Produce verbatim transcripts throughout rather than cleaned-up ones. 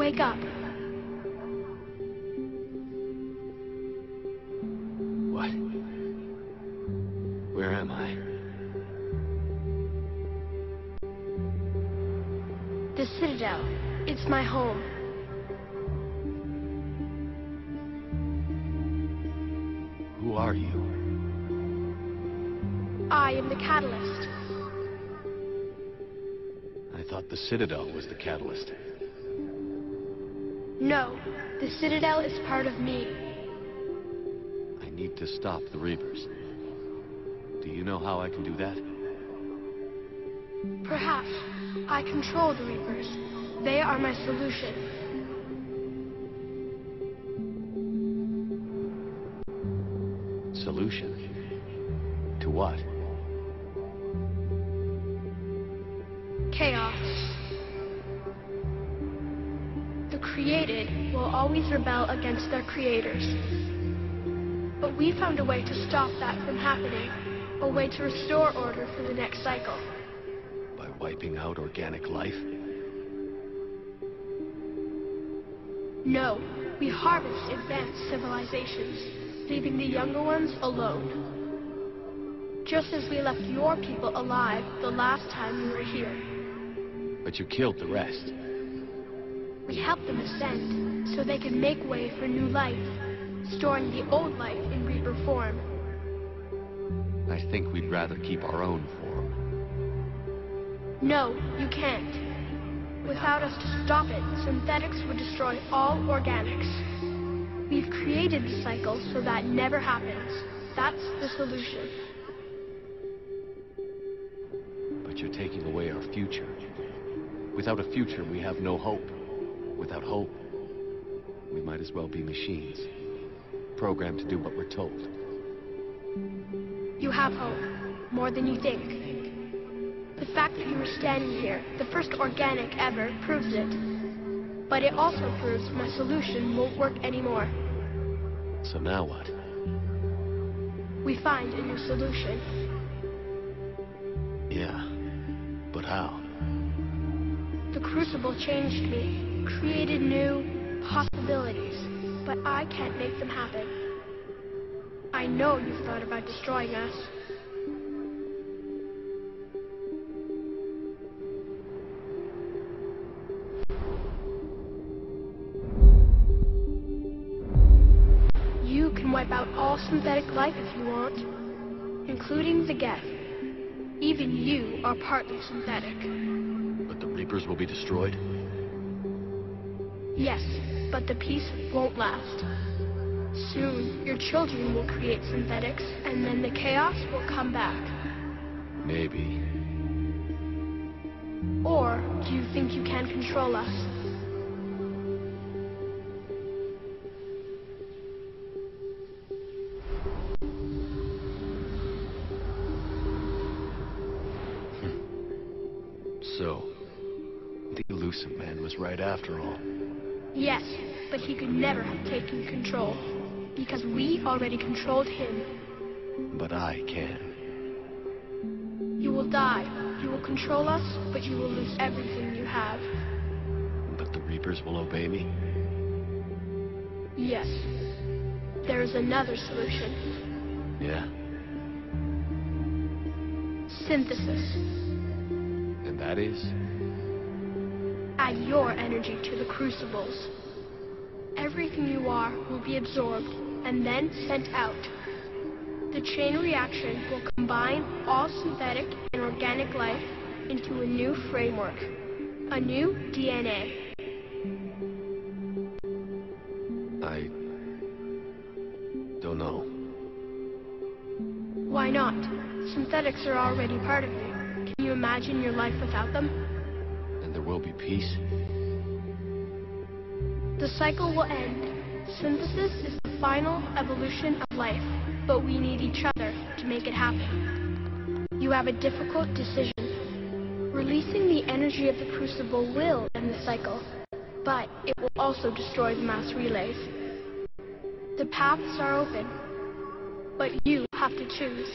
Wake up. What? Where am I? The Citadel. It's my home. Who are you? I am the catalyst. I thought the Citadel was the catalyst. No, the Citadel is part of me. I need to stop the Reapers. Do you know how I can do that? Perhaps. I control the Reapers. They are my solution. Solution? To what? Chaos. The created will always rebel against their creators. But we found a way to stop that from happening. A way to restore order for the next cycle. By wiping out organic life? No, we harvest advanced civilizations, leaving the younger ones alone. Just as we left your people alive the last time we were here. But you killed the rest. We helped them ascend, so they could make way for new life, storing the old life in Reaper form. I think we'd rather keep our own form. No, you can't. Without us to stop it, synthetics would destroy all organics. We've created the cycle so that never happens. That's the solution. But you're taking away our future. Without a future, we have no hope. Without hope, we might as well be machines, programmed to do what we're told. You have hope, more than you think. The fact that you are standing here, the first organic ever, proves it. But it also proves my solution won't work anymore. So now what? We find a new solution. Yeah, but how? The Crucible changed me, created new possibilities, but I can't make them happen. I know you've thought about destroying us. You can wipe out all synthetic life if you want, including the Geth. Even you are partly synthetic. But the Reapers will be destroyed? Yes, but the peace won't last. Soon, your children will create synthetics, and then the chaos will come back. Maybe. Or do you think you can control us? So, the elusive man was right after all. Yes, but he could never have taken control, because we already controlled him. But I can. You will die. You will control us, but you will lose everything you have. But the Reapers will obey me? Yes. There is another solution. Yeah? Synthesis. And that is? Add your energy to the crucibles. Everything you are will be absorbed and then sent out. The chain reaction will combine all synthetic and organic life into a new framework, a new D N A. I don't know. Why not? Synthetics are already part of you. Can you imagine your life without them? And there will be peace? The cycle will end. Synthesis is the final evolution of life, but we need each other to make it happen. You have a difficult decision. Releasing the energy of the Crucible will end the cycle, but it will also destroy the mass relays. The paths are open, but you have to choose.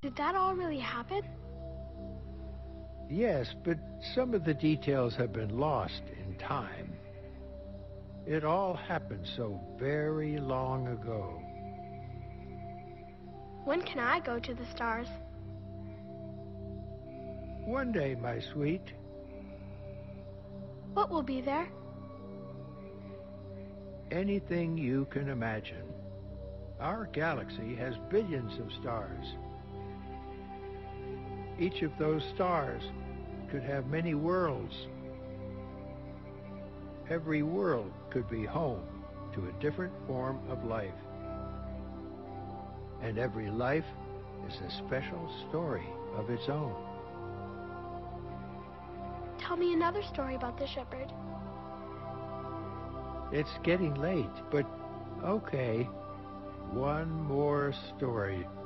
Did that all really happen? Yes, but some of the details have been lost in time. It all happened so very long ago. When can I go to the stars? One day, my sweet. What will be there? Anything you can imagine. Our galaxy has billions of stars. Each of those stars could have many worlds. Every world could be home to a different form of life. And every life is a special story of its own. Tell me another story about the shepherd. It's getting late, but okay. One more story.